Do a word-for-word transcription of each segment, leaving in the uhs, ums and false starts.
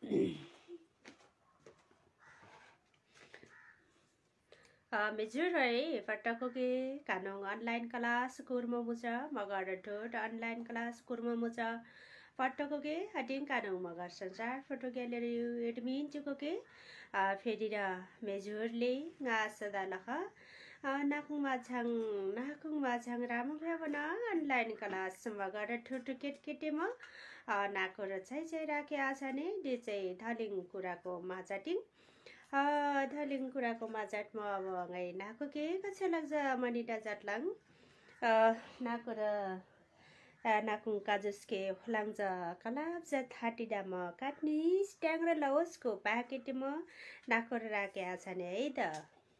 Mejurai patakoge kanong online class kurma muja magara dot online class kurma muja patakoge ading kanong magar sanjar photo gallery admin jukoge fedira mejurle nga sadalaka nakung majang nakung majang ramang bhavana online class magara dot ket ketema nakora chai chai rakhya छ नि they चाहिँ धालिङ कुराको माजाटिङ धालिङ कुराको माजाटमा अब गाई नाको के कक्षा लाग्छ मनिटा जाटलाङ नाको र नाकुङ काजुसके फलाङ्ज कलाब जा थाटिडामा काट्ने स्ट्याङ र लवसको प्याकेटमा नाको र राखेको छ नि है त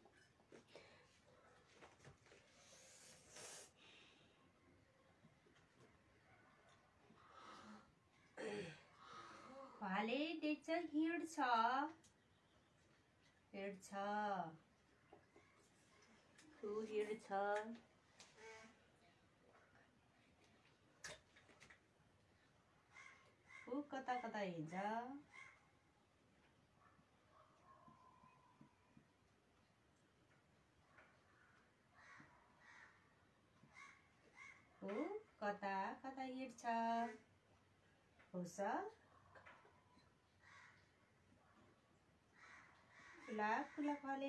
भाले देख्छ हिँड्छ हिँड्छ ऊ हिँड्छ ऊ कता कता हिँड्छ ऊ कता कता हिँड्छ होस फुला फुला फले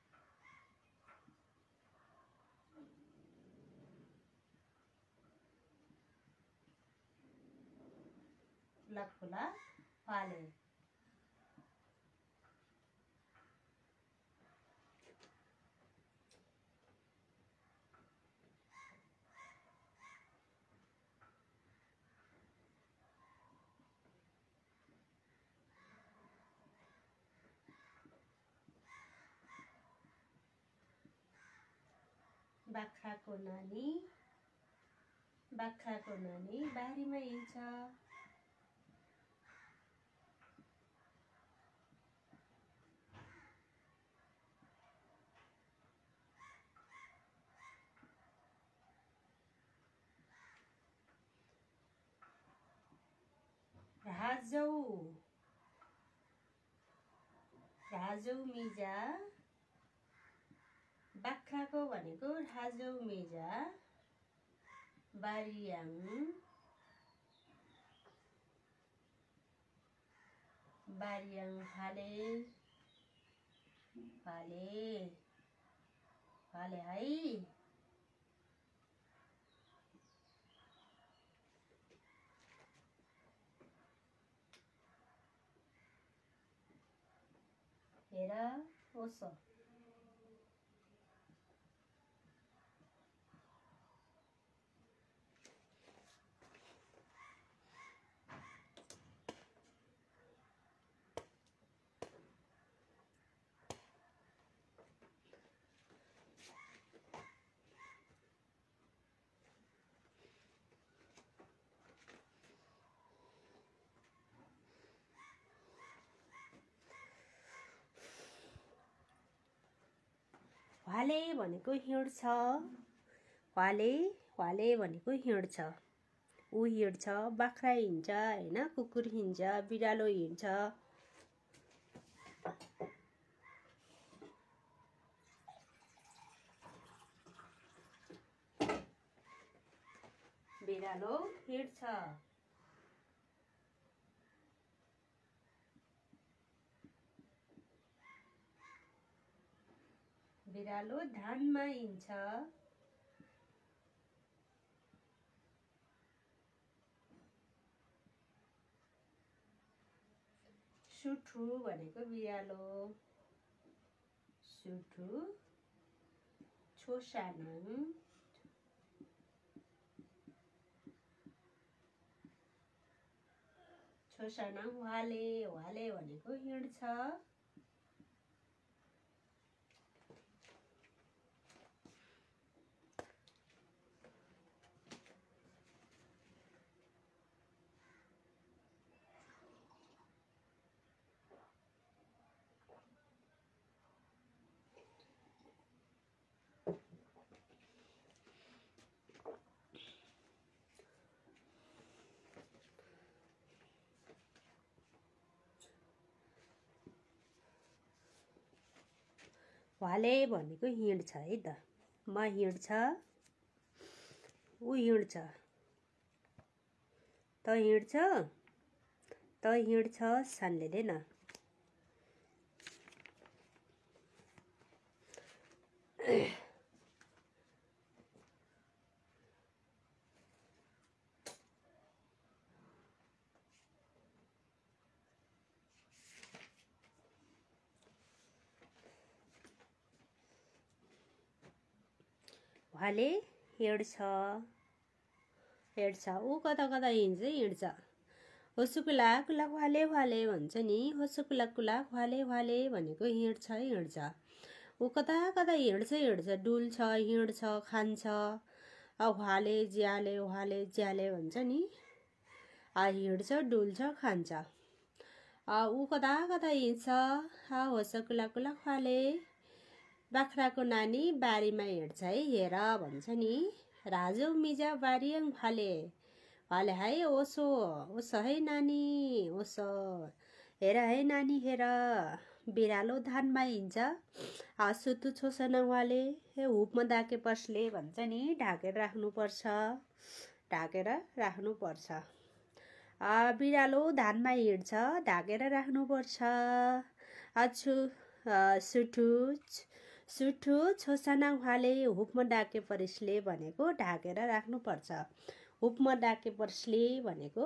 फुला फुला फले बाख्राको नानी बाख्राको नानी बारीमा हिँड्छ राजौ राजौ मिजा बाख्राको भनेको राजौ मेजा बारियाङ बारियाङ फाले फाले फाले है हेर ओसो वाले भनेको हिँड्छ वाले वाले भनेको हिँड्छ ऊ हिँड्छ बाख्रा हिँड्छ हैन कुकुर हिँड्छ बिरालो हिँड्छ बिरालो हिँड्छ बिरालो धानमा हिँड्छ सुठु भनेको बिरालो सुठु छोसानाङ छोसानाङ वाले वाले भनेको हिँड्छ भ्वाले भनेको हिँड्छ है त। म हिँड्छ, ऊ हिँड्छ, त हिँड्छ, त हिँड्छ सान लिँदैन। भ्वाले हिँड्छ, हिँड्छ, ऊ कता कता हिँड्छ हिँड्छ। होसुकुला कुला भ्वाले भ्वाले भन्छ नि, होसुकुला कुला भ्वाले भ्वाले भनेको हिँड्छ हिँड्छ। ऊ कता कता हिँड्छ हिँड्छ, डुल्छ, हिँड्छ, खान्छ। अब भ्वाले ज्याले भ्वाले ज्याले भन्छ नि, आ हिँड्छ, डुल्छ, खान्छ। ऊ कता कता हिँड्छ, आ होसकुला कुला भ्वाले। बाख्राको नानी बारीमा हिँड्छ है हेर भन्छ नि, राजु मिजा बारीयङ भ्वाले। भ्वाले है ओसो ओसो है नानी ओसो, हेर है नानी हेर। बिरालो धानमा हिँड्छ, सुतु छोसन भ्वाले। हे हुपमा दाके पस्ले भन्छ नि, ढाकेर राख्नुपर्छ, ढाकेर राख्नुपर्छ। बिरालो धानमा हिँड्छ, ढाकेर राख्नुपर्छ। अछु सुठु सुठु छोसाना भ्वाले, हुपमा डाके परिसले भनेको ढाकेर राख्नुपर्छ। हुपमा डाके परिसले भनेको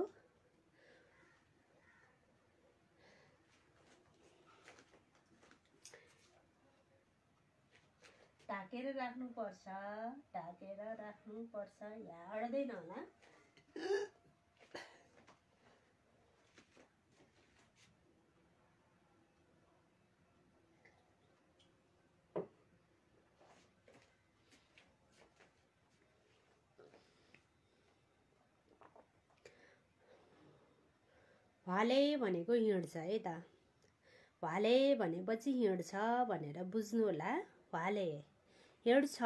ढाकेर राख्नुपर्छ, ढाकेर राख्नुपर्छ। यहाँ अड्दैन होला। भ्वाले भनेको हिँड्छ है त। भ्वाले भनेपछि हिँड्छ भनेर बुझ्नु होला। भ्वाले हिँड्छ,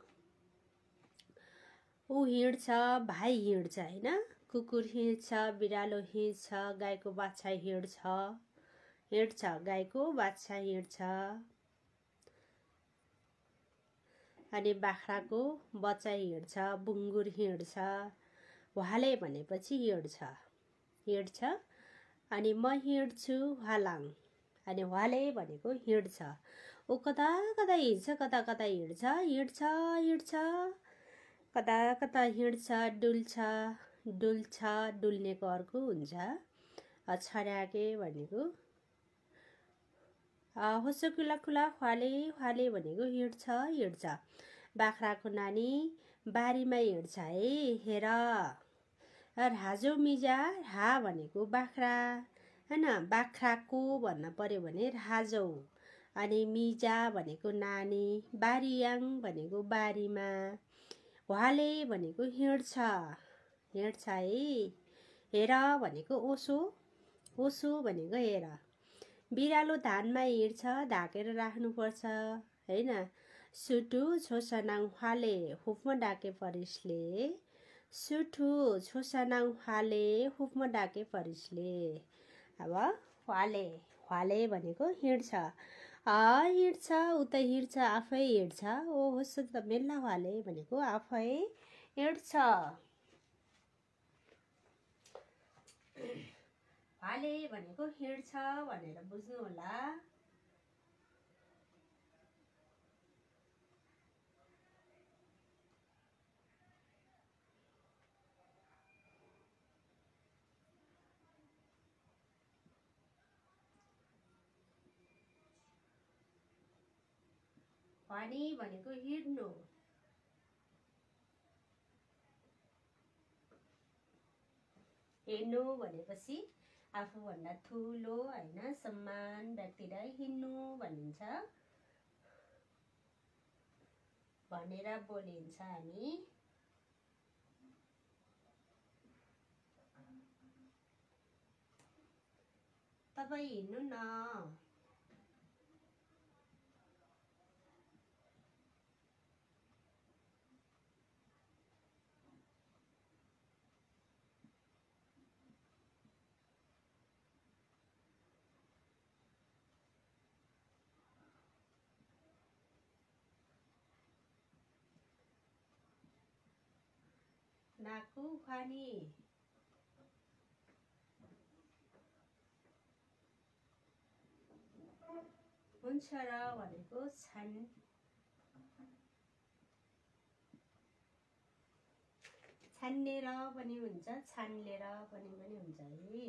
ऊ हिँड्छ, भाइ हिँड्छ होइन। कुकुर हिँड्छ, बिरालो हिँड्छ, गाईको बाछा हिँड्छ, हिँड्छ, गाईको बाछा हिँड्छ। अनि बाख्राको बच्चा हिँड्छ, बुङ्गुर हिँड्छ। भ्वाले भनेपछि हिँड्छ, हिँड्छ। अनि म हिँड्छु भ्वालाङ। अनि भ्वाले भनेको हिँड्छ, ऊ कता कता हिँड्छ, कता कता हिँड्छ, हिँड्छ हिँड्छ, कता कता हिँड्छ, डुल्छ, डुल्छ। डुल्नेको अर्को हुन्छ छर्याके भनेको। होसकुला खुला भ्वाले भ्वाले भनेको हिँड्छ हिँड्छ। बाख्राको नानी बारीमा हिँड्छ है हेर। राजो मिजा, हा भनेको बाख्रा होइन, बाख्राको भन्न पर्यो भने राजौ। अनि मिजा भनेको नानी, बारीयाङ भनेको बारीमा। भ्वाले भनेको हिँड्छ, हिँड्छ है। हेर भनेको ओसो, ओसो भनेको हेर। बिरालो धानमा हिँड्छ, ढाकेर राख्नुपर्छ होइन। सुटु छोसानाङ भ्वाले, हुपमा डाके परिसले। सुठु छोसानाङ भ्वाले, हुपमा डाके परिसले। अब भ्वाले, भ्वाले भनेको हिँड्छ, हिँड्छ, उता हिँड्छ, आफै हिँड्छ। ओ होस् त मेल्ला भ्वाले भनेको आफै हिँड्छ। भ्वाले भनेको हिँड्छ भनेर बुझ्नु होला। भनी भनेको हिँड्नु, हिँड्नु भनेपछि आफूभन्दा ठुलो होइन सम्मान व्यक्तिलाई हिँड्नु भनिन्छ भनेर बोलिन्छ हामी। तपाईँ हिँड्नु न। नाकु फानी हुन्छ र भनेको छान छान्नेर पनि हुन्छ छान्लेर पनि पनि हुन्छ है।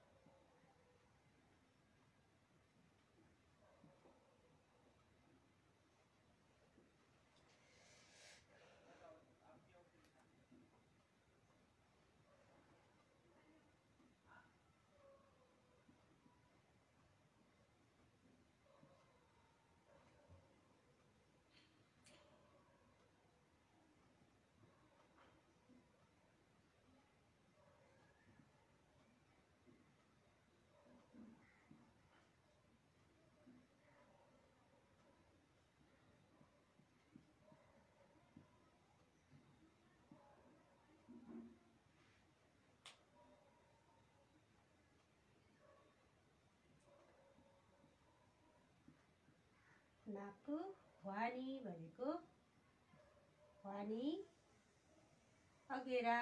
नाकु वानी भनेको वानी अगेरा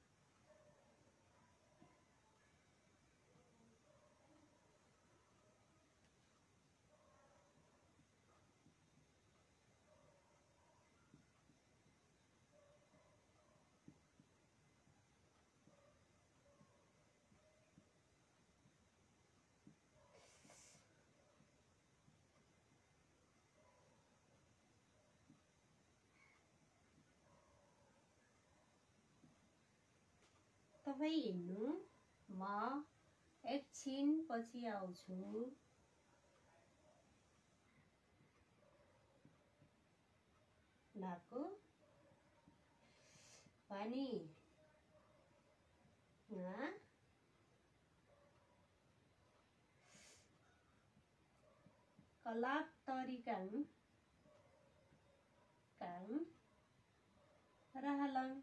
तपाईं हिँड्नु म एकछिन पछि आउँछु। नाकु वानी nga kalak tari kang kang rahalang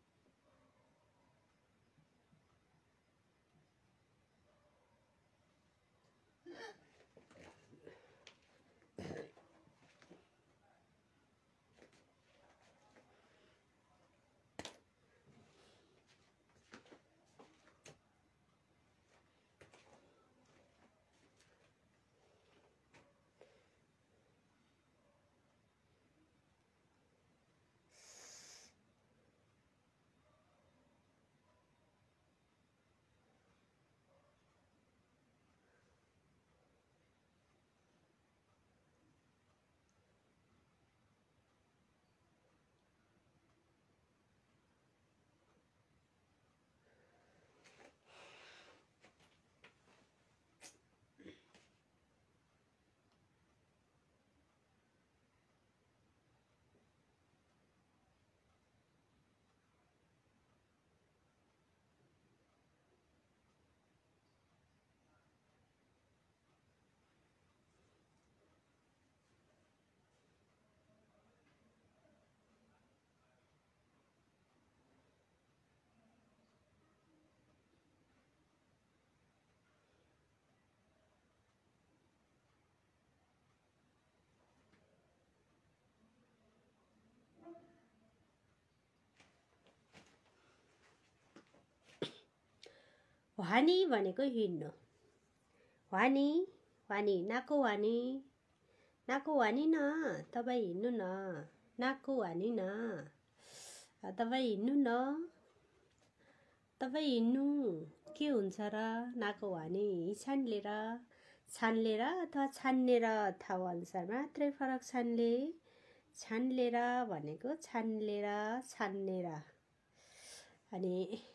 वानी भनेको हिँड्नु। वानी वानी नाकु वानी नाकु वानी न तपाईं हिँड्नु न नाकु वानी न तपाईं हिँड्नु न तपाईं हिँड्नु के हुन्छ र नाकु वानी छान्लेर छान्लेर अथवा छान्नेर ठाउँ अनुसार मात्रै फरक छान्ले छान्लेर भनेको छान्लेर छान्नेर अनि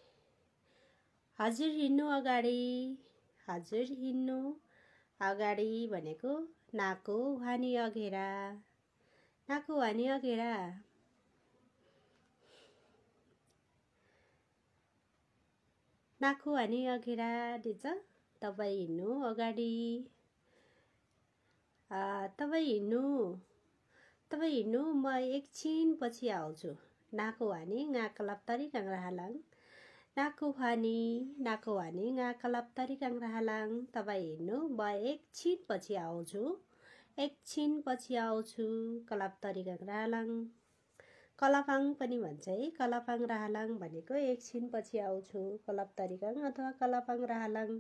हजुर हिँड्नु अगाडि हजुर हिँड्नु अगाडि भनेको नाकु वानी अघेरा नाकु वानी अघेरा नाकु वानी अघेरा दिन्छ। तपाईं हिँड्नु अगाडि तपाईं हिँड्नु तपाईं हिँड्नु म एकछिन पछि आउँछु। नाकु वानी nga kalaptari kang rahalang नाकु वानी नाकु वानी nga kalaptari kang rahalang तपाईं हिँड्नु म एकछिन पछि आउँछु एकछिन पछि आउँछु कलाप्तरी कङ राहालाङ कलापाङ पनि भन्छ है। कलापाङ राहालाङ भनेको एकछिनपछि आउँछु कलप तरिकाङ अथवा कलापाङ राहालाङ।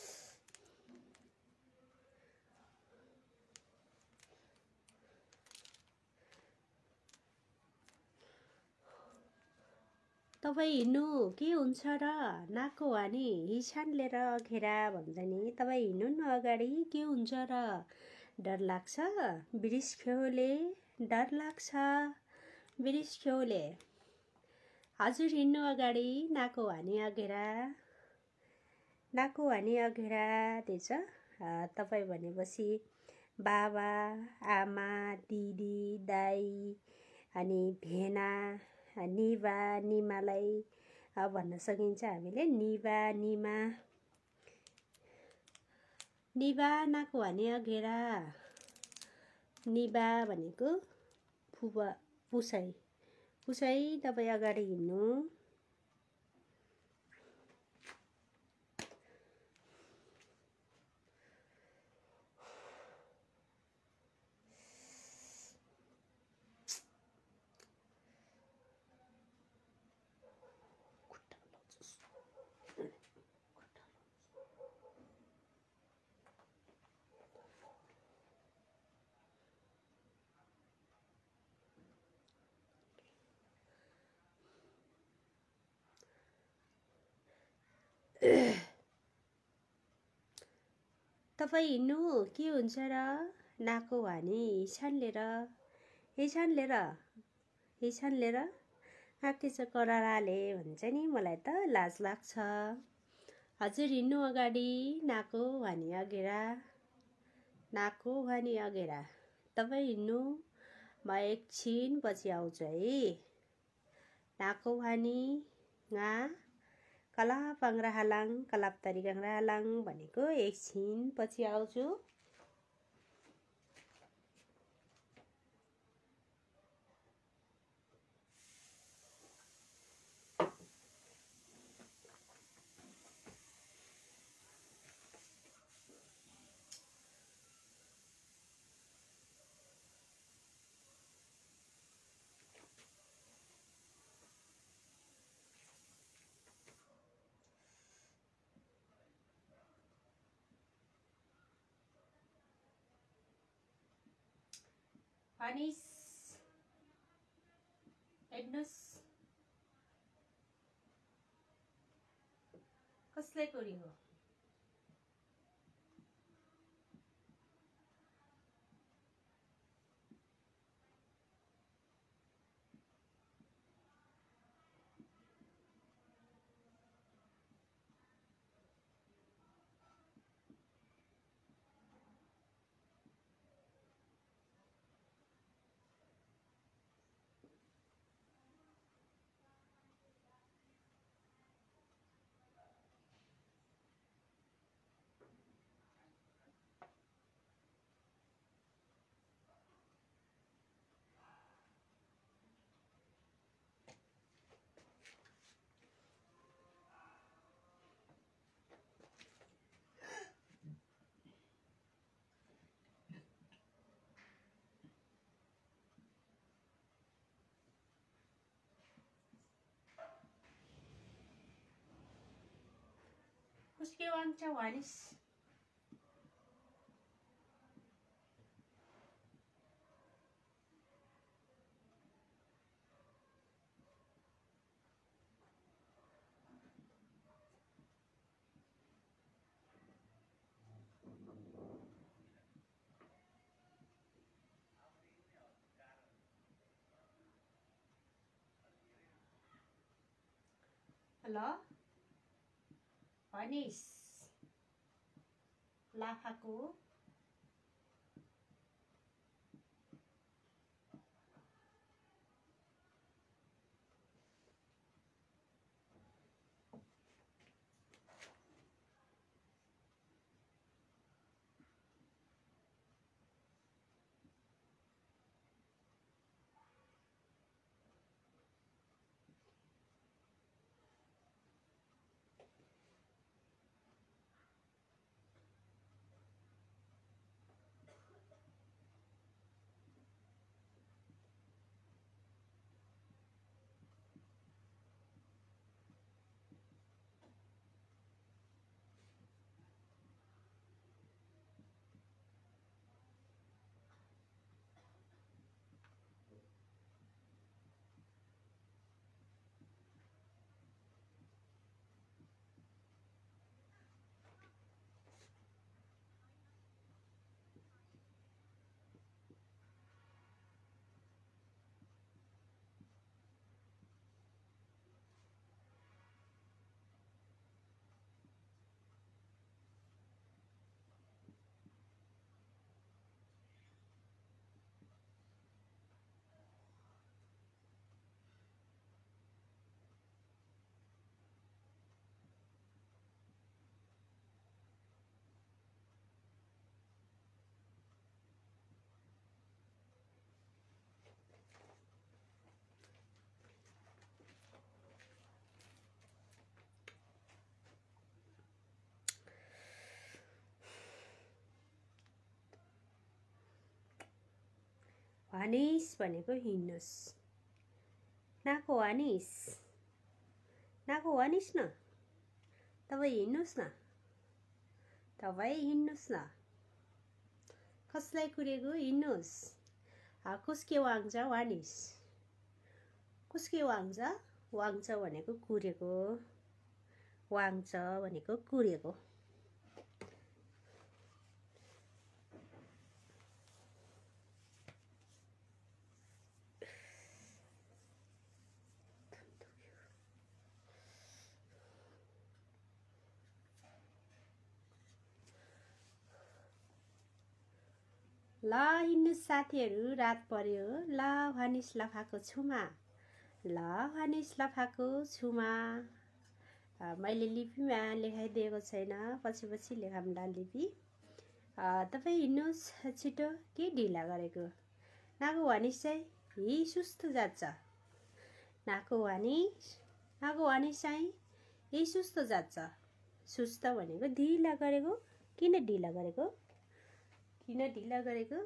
तपाईँ हिँड्नु के हुन्छ र नाको हानी हिछान लिएर घेरा भन्छ नि। तपाईँ हिँड्नु न अगाडि के हुन्छ र डर लाग्छ बिरिस खेउले डर लाग्छ बिरिस खेउले। हजुर हिँड्नु अगाडि नाको हानी अघेरा नाको हानी अघेरा दिएछ। तपाईँ भनेपछि बाबा आमा दिदी दाई अनि भेना निबा निमालाई भन्न सकिन्छ हामीले। निबा निमा निबा नाको हानी अघेरा। निबा भनेको फुबा पुसाई पुसाई तपाईँ अगाडि हिँड्नु। तपाईँ हिँड्नु के हुन्छ र नाको हानी हिछान लिएर हिछान लिएर हिछान लिएर आके चाहिँ कराराले भन्छ नि। मलाई त लाज लाग्छ। हजुर हिँड्नु अगाडि नाको हानी अघेरा नाको हानी अघेरा। तपाईँ हिँड्नु म एकछिन पछि आउँछु है। नाको हानी गा कलापाङ राहालाङ कलाप तरिकाङ राहालाङ भनेको एकछिन पछि आउँछु। अनिस हेर्नुहोस् कसले कोरी हो। उसके वांचा वानिस हेलो वानिस लाफाको वानिस भनेको हिँड्नुहोस्। नाको वानिस, नाको वानिस न, तपाईँ हिँड्नुहोस् न, तपाईँ हिँड्नुहोस् न। कसलाई कुरेको? हिँड्नुहोस्। कसके वाङ्छ? वानिस। कसके वाङ्छ? वाङ्छ भनेको कुरेको, वाङ्छ भनेको कुरेको। ल हिँड्नुहोस् साथीहरू, रात पर्यो। ल वानिस लफाको छुमा, ल वानिस लफाको छुमा। मैले लिपिमा लेखाइदिएको छैन, पछि पछि लेखाउँला लिपि। तपाईँ हिँड्नुहोस् छिटो। के ढिला गरेको? नाको वानिस चाहिँ हि सुस्तो जान्छ। नाको वानिस, नाको वानिस चाहिँ हि सुस्तो जान्छ। सुस्त भनेको ढिला गरेको। किन ढिला गरेको? किन ढिला गरेको?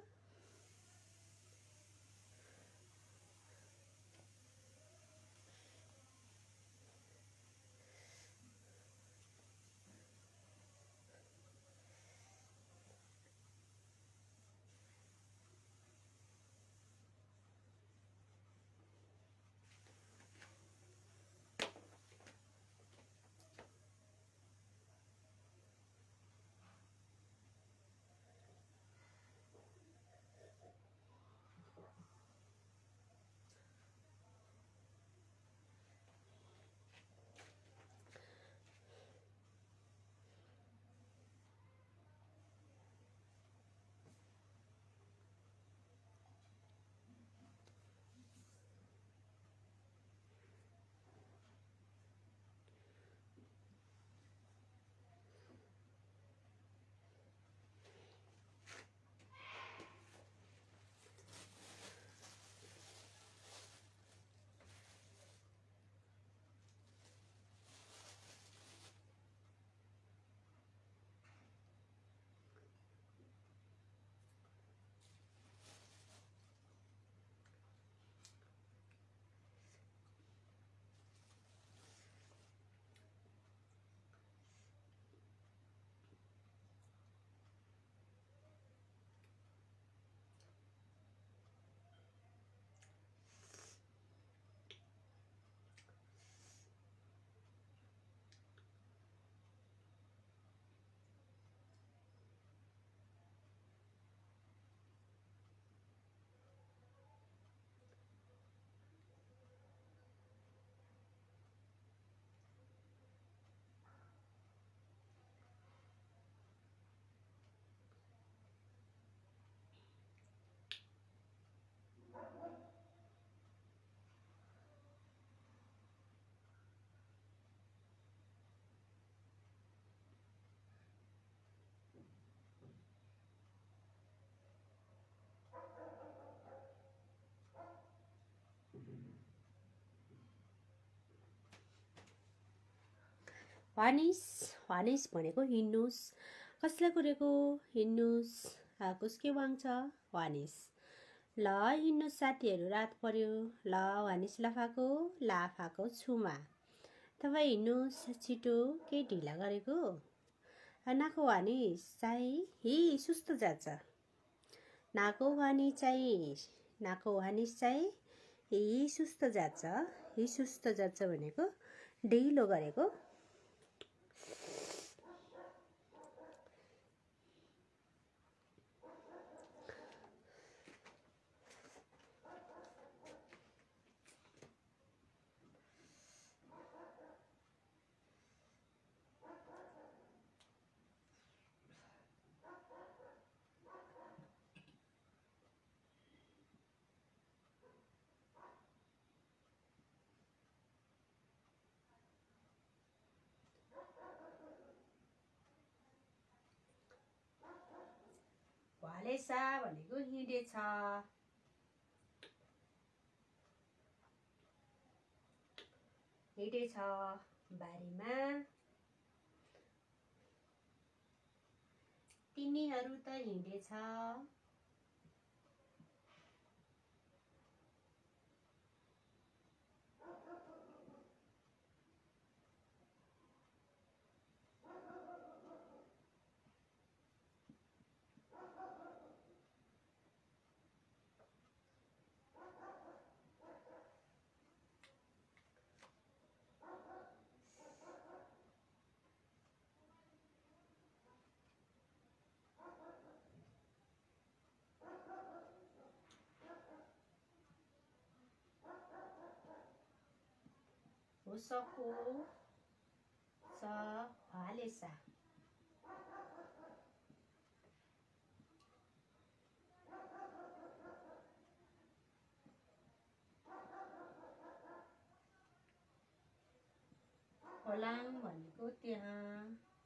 वानिस, वानिस भनेको हिँड्नुहोस्। कसलाई कुरेको? हिँड्नुहोस्। कसके वाङ्छ? वानिस। ल हिँड्नुहोस् साथीहरू, रात पर्यो। ल वानिस लफाको, लाफाको छुमा। तपाईँ हिँड्नुहोस् छिटो। के ढिला गरेको? नाको वानिस चाहिँ हि सुस्तो जान्छ। नाको वानिस चाहिँ, नाको वानिस चाहिँ हि सुस्तो जान्छ। हि सुस्तो जान्छ भनेको ढिलो गरेको। भलेसा भनेको हिँडेछ। हिँडेछ बारीमा। तिनीहरू त हिँडेछ। होसको च हलेसा होलाङ भनेको त्यहाँ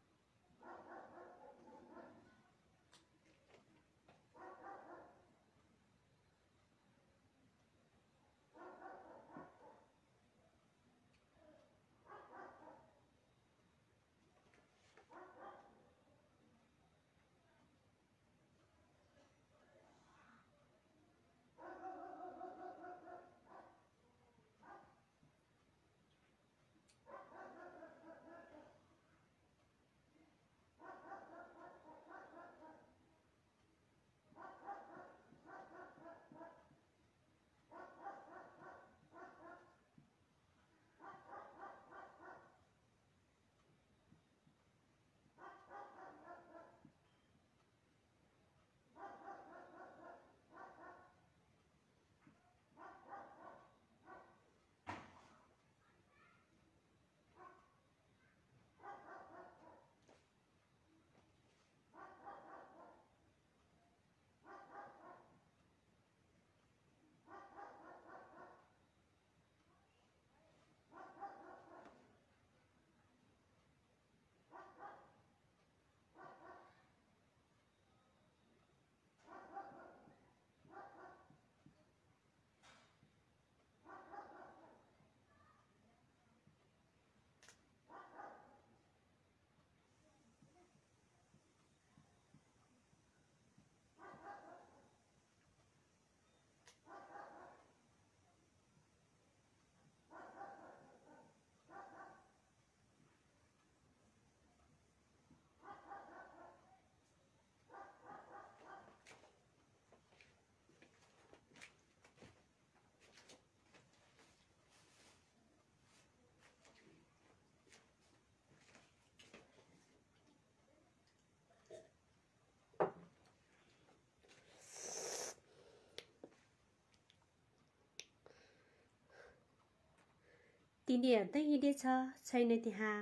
तिनीहरू त हिँडेछ छैन त्यहाँ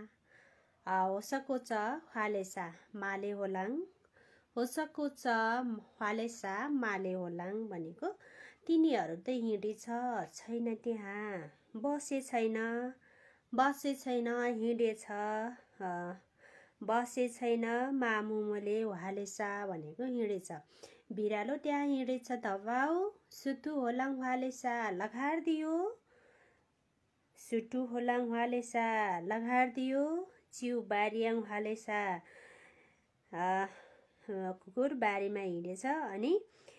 होसको च हलेसा माले होलाङ होसको च हलेसा माले होलाङ भनेको तिनीहरू त हिँडेछ छैन त्यहाँ बसे छैन बसे छैन हिँडेछ बसे छैन मामुमले हलेसा भनेको हिँडेछ बिरालो त्यहाँ हिँडेछ धपाउ सुतु होलाङ हलेसा लगारदियो सुटु होलाङ हलेसा लगारदियो चिउ बारियाङ हलेसा कुकुर बारीमा हिँडेछ अनि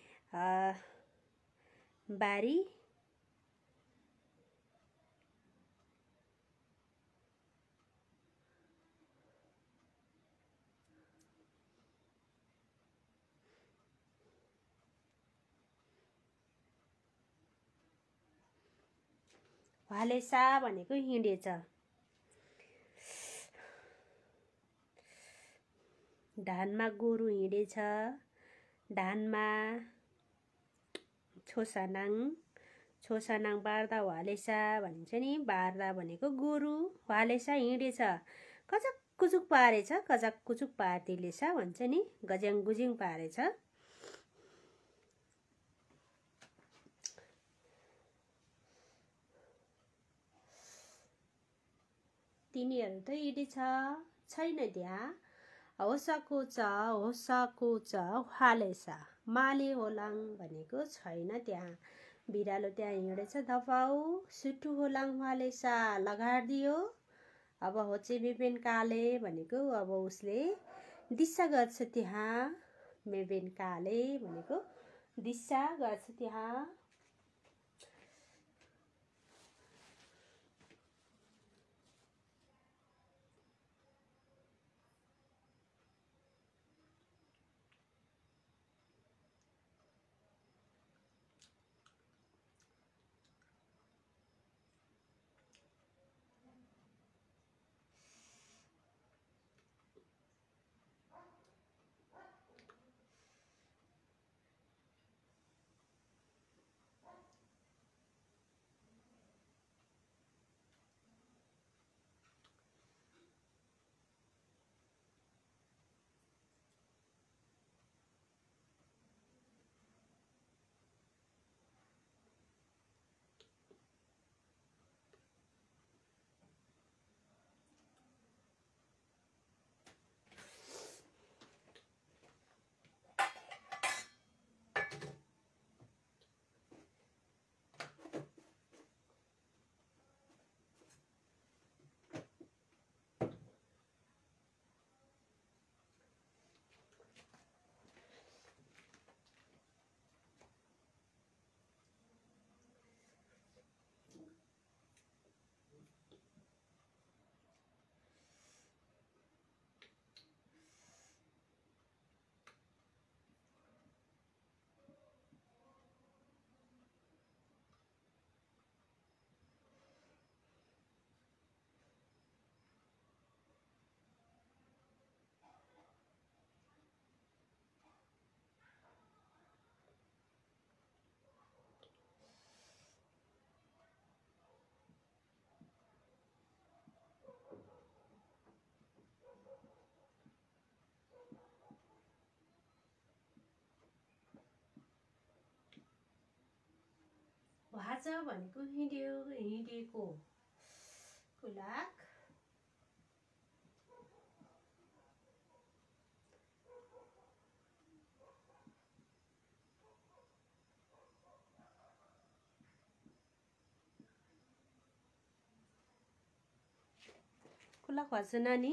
बारी हलेसा भनेको हिँडेछ धानमा गोरु हिँडेछ धानमा छोसानाङ छोसानाङ बार्दा हलेसा भनिन्छ नि बार्दा भनेको गोरु हलेसा हिँडेछ कचक कुचुक पारेछ कचक कुचुक पार्दिलेछ भन्छ नि गज्याङ गुजिङ पारेछ तिनीहरू त हिँडेछ छैन त्यहाँ होसको च होसको च हलेसा माले होलाङ भनेको छैन त्यहाँ बिरालो त्यहाँ हिँडेछ धपाउ सुटु होलाङ हलेसा लगारदियो अब होचे मेबेन काले भनेको अब उसले दिशा गर्छ त्यहाँ मेबेन काले भनेको दिशा गर्छ त्यहाँ भाछ भनेको हिँड्यो हिँडेको कुलाक कुलाक भाछ नानी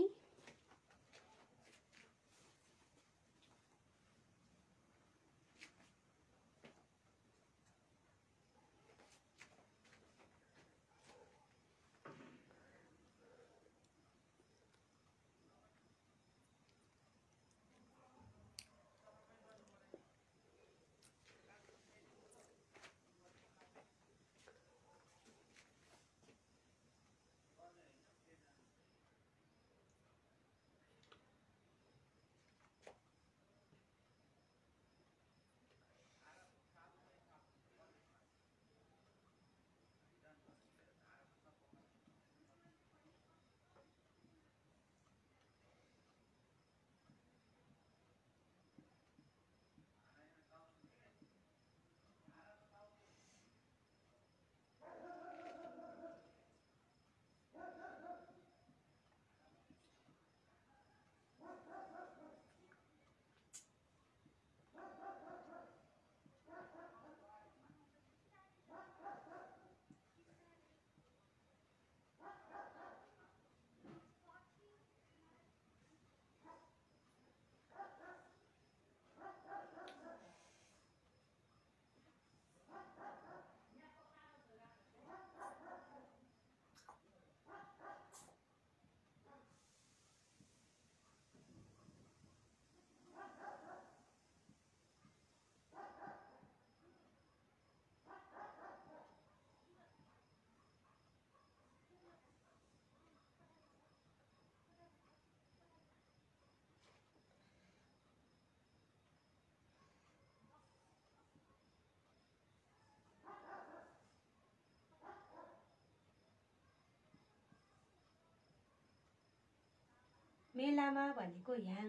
मेलामा भनेको ह्याङ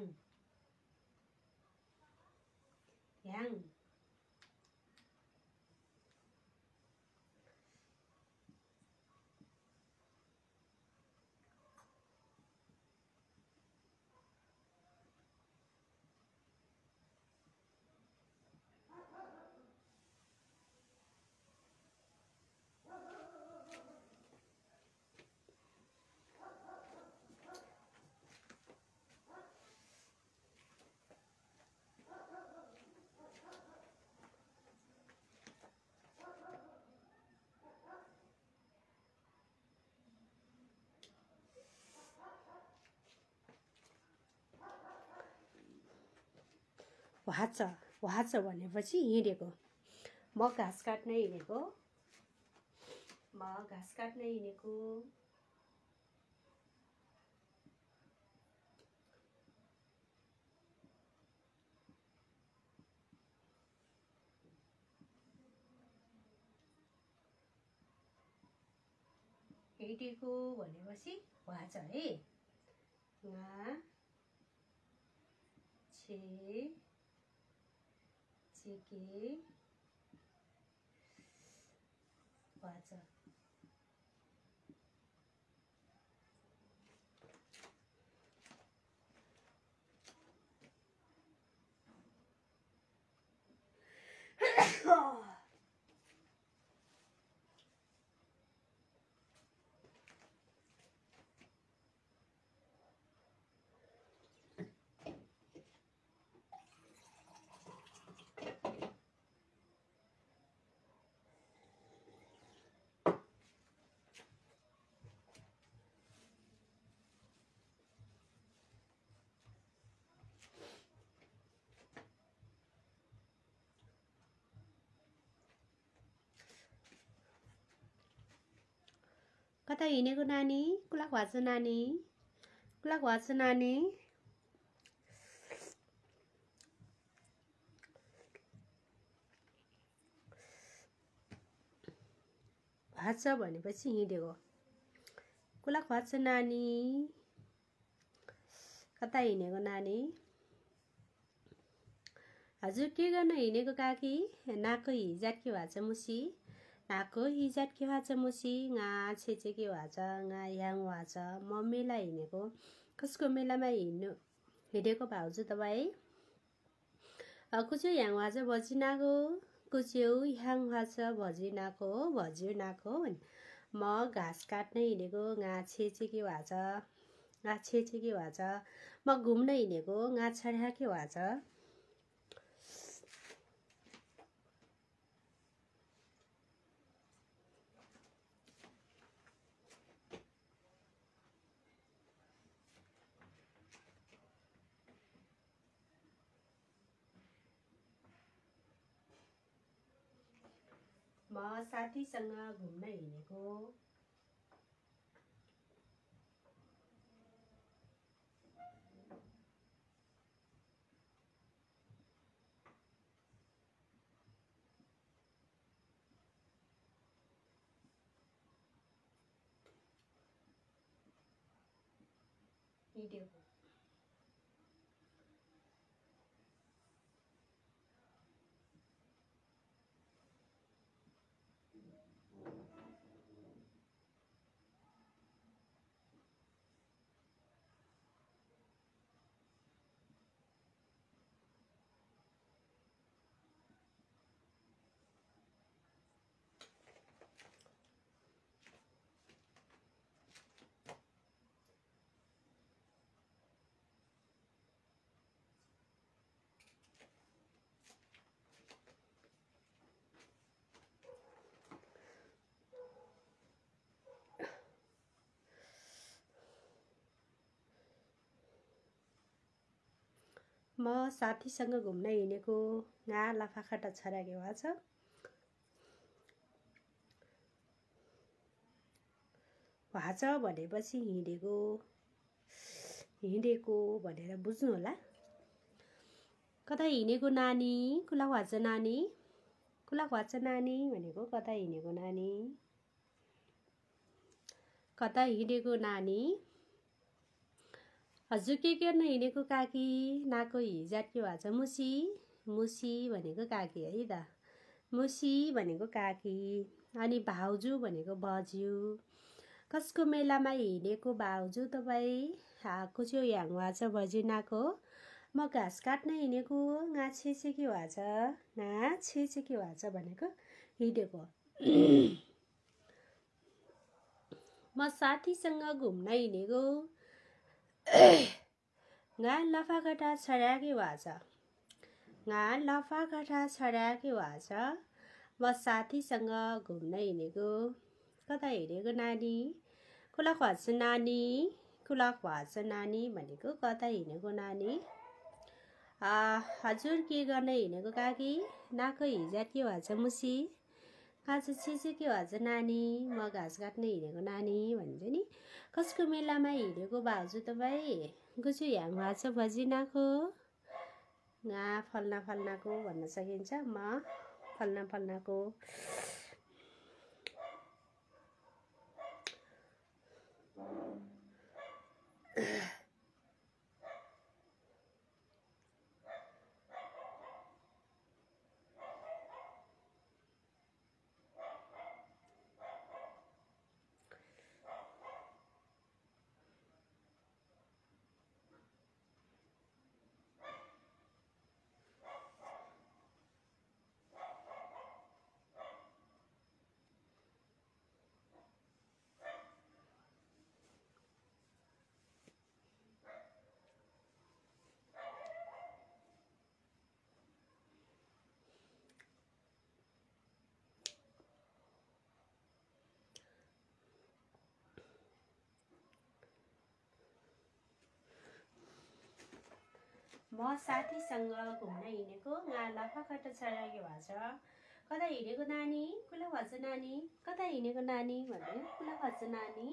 ह्याङ भाछ भाछ भनेपछि हिँडेको म घाँस काट्न हिँडेको म घाँस काट्न हिँडेको हिँडेको भनेपछि भाछ है ङा छे चेके भाछ कता हिँडेको नानी कुलाक भाछ नानी कुलाक भाछ नानी भाछ भनेपछि हिँडेको कुलाक भाछ नानी कता हिँडेको नानी हजुर के गर्न हिँडेको काकी नाकको हिजाट के भाछ मुसी नाको हिजाट के वाच मुसी nga छेचे के वाच nga याङ वाच म मेला हिँडेको कसको मेलामा हिँड्नु हिँडेको भाउजू तपाईँ कुचो याङ वाच भजिनाको कुच्यो याङ वाच भजिनाको भज्यो नाको म घाँस काट्न हिँडेको nga छेचे के वाच nga छेचे के वाच म घुम्न हिँडेको nga छड्या के वाच म साथीसँग घुम्न हिँडेको हिँडेको म साथीसँग घुम्न हिँडेको nga लाफाखाटा छराके वाच वाच भनेपछि हिँडेको हिँडेको भनेर बुझ्नु होला कता हिँडेको नानी कुला वाच नानी कुला वाच नानी भनेको कता हिँडेको नानी कता हिँडेको नानी हजुर के गर्न हिँडेको काकी नाको हिजाट के वाच मुसी मुसी भनेको काकी है त मुसी भनेको काकी अनि भाउजू भनेको बज्यू कसको मेलामा हिँडेको भाउजू तपाईँ कुच्यो याङ वाच बज्यू नाको म घाँस काट्न हिँडेको nga छेचे के वाच nga छेचे के वाच भनेको हिँडेको म साथीसँग घुम्न हिँडेको nga लाफाकाटा छड्याके वाच nga लाफाकाटा छड्याके वाच म साथीसँग घुम्न हिँडेको कता हिँडेको नानी कुला वाच नानी कुला वाच नानी भनेको कता हिँडेको नानी हजुर के गर्न हिँडेको काकी नाको हिजाट के वाच मुसी काँचो छेचे के वाच नानी म घाँस काट्न हिँडेको नानी भन्छ नि कसको मेलामा हिँडेको भाउजू तपाईँ कुच्यो याङ वाच भजिनाको nga फल्ना फल्नाको भन्न सकिन्छ म फल्ना फल्नाको म साथीसँग घुम्न हिँडेको nga लाफाकाटा छड्याके वाच कता हिँडेको नानी कुला वाच नानी कता हिँडेको नानी भन्दै कुला वाच नानी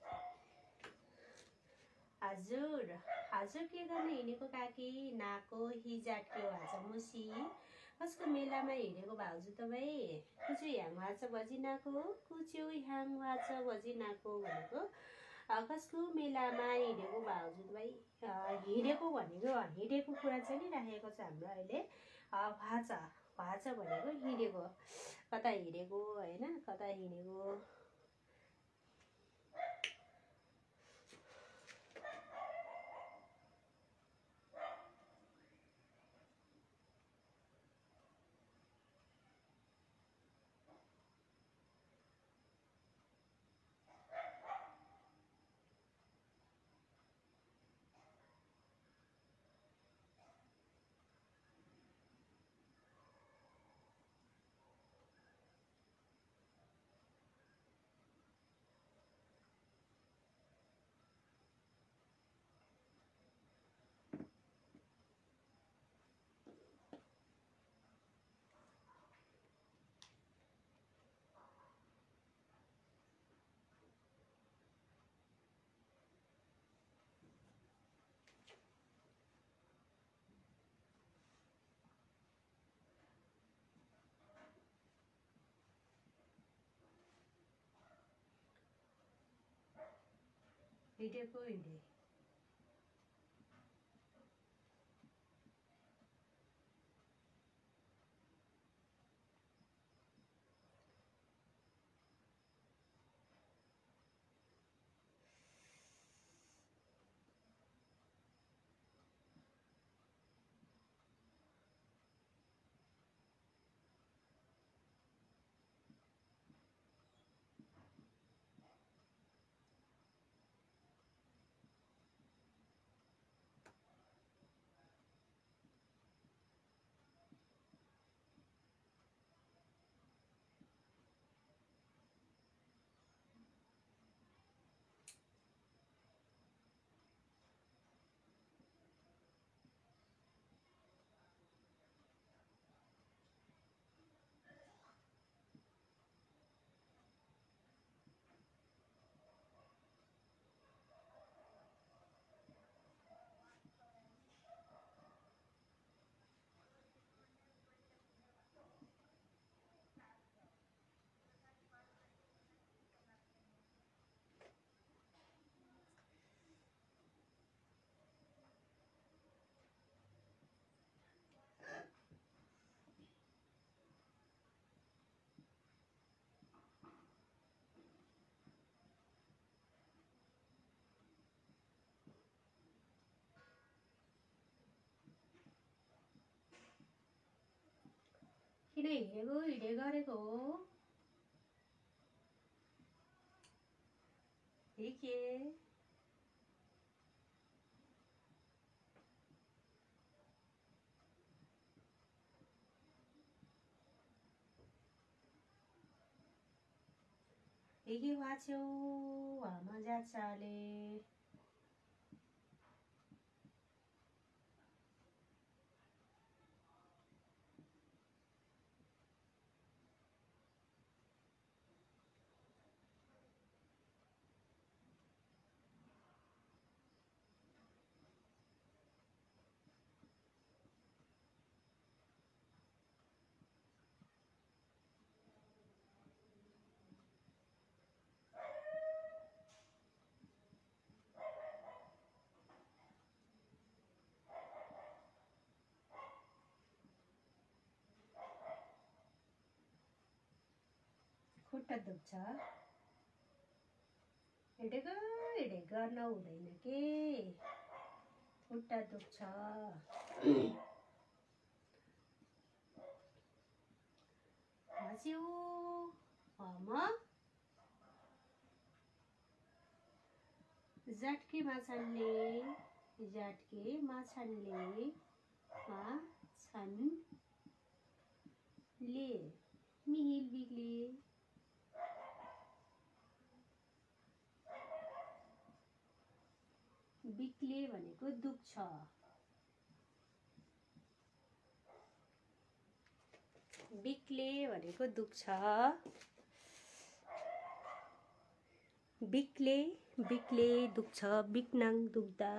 हजुर हजुर के गर्न हिँडेको काकी नाको हिजाट के वाच मुसी कसको मेलामा हिँडेको भाउजू तपाईँ कुच्यो याङ वाच भजिनाको कुच्यो याङ वाच भजिनाको भनेको कसको मेलामा हिँडेको भाउजू तपाईँ हिँडेको भनेको हिँडेको कुरा चलिराखेको छ हाम्रो अहिले वाच भाछ भनेको हिँडेको, कता हिँडेको होइन, कता हिँडेको। हिँडेको हिँडे। किन हिँडेको हिँडे गरेको हो के हिँडी वाच्यो हामा जाचाले खुट्टा दुख्छ हिँडेको हिँडे गर्न हुँदैन के खुट्टा दुख्छ भाच्यो हामा जाटके माछाले जाटके माछाले माछाले मिहिल बिग्ले बिक्ले भनेको दुख्छ बिक्ले भनेको दुख्छ बिक्ले बिक्ले दुख्छ बिक्नाङ दुख्दा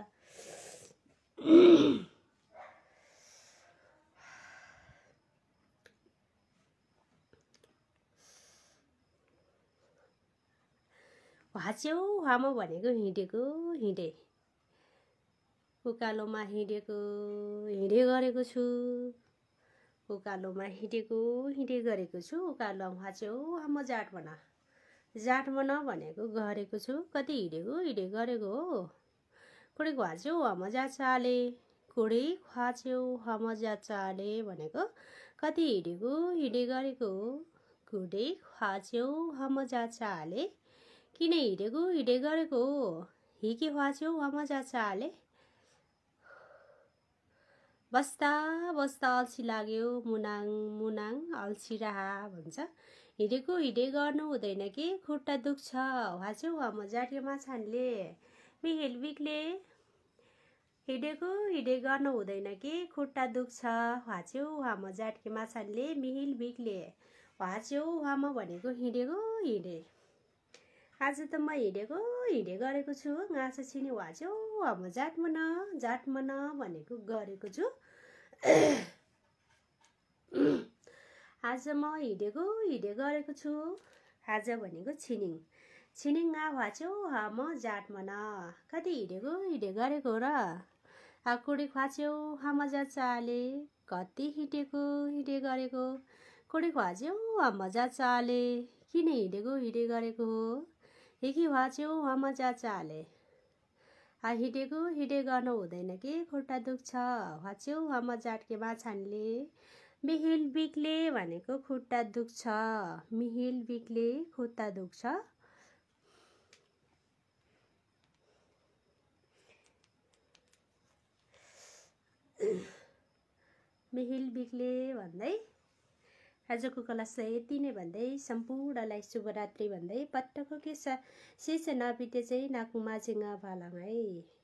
भाच्यो हामो भनेको हिँडेको हिँडे उकालोमा हिँडेको हिँडे गरेको छु उकालोमा हिँडेको हिँडे गरेको छु उकालो हाच्यो म जाट बना जाट बना भनेको गरेको छु कति हिँडेको हिँडे गरेको हो कुडे ख्वाच्यो मजा चाले कुडे ख्वाच्यो मजा चाले भनेको कति हिँडेको हिँडे गरेको हो कुडे ख्वाच्यो मजा चाले किन हिँडेको हिँडे गरेको हो हिके ख्वाच्यो मजा चाले बस्दा बस्दा अल्छी लाग्यो मुनाङ मुनाङ अल्छी रहा भन्छ हिँडेको हिँडे गर्नु हुँदैन कि खुट्टा दुख्छ ह्वाच्यो म जाटके माछाले मिहिल बिक्ले हिँडेको हिँडे गर्नु हुँदैन कि खुट्टा दुख्छ ह्वाच्यो म जाटके माछाले मिहिल बिक्ले ह्वाच्यो म भनेको हिँडेको हिँडे आज त म हिँडेको हिँडे गरेको छु गाँसो छिनी ह्वाच्यो म जाट मन जाट मन भनेको गरेको छु आज म हिँडेको हिँडे गरेको छु आज भनेको छिनिङ छिनिङ आ ह्वाच्यो म जाट मन कति हिँडेको हिँडे गरेको र कुडी ख्वाच्यो मजा चाले कति हिँडेको हिँडे गरेको कुडी ख्वाच्यो मजा चाले किन हिँडेको हिँडे गरेको हो हिकी ह्वाच्यो मजा चाले हिँडेको हिँडे गर्नु हुँदैन कि खुट्टा दुख्छ ह्वाच्यो म जाटके माछानले मिहिल बिक्ले भनेको खुट्टा दुख्छ मिहिल बिक्ले खुट्टा दुख्छ मिहिल बिक्ले भन्दै आजको क्लास यति नै भन्दै सम्पूर्णलाई शुभरात्रि भन्दै पटकको के शेष नबिते चाहिँ नाकुमा चिङ्गा भालाङ है।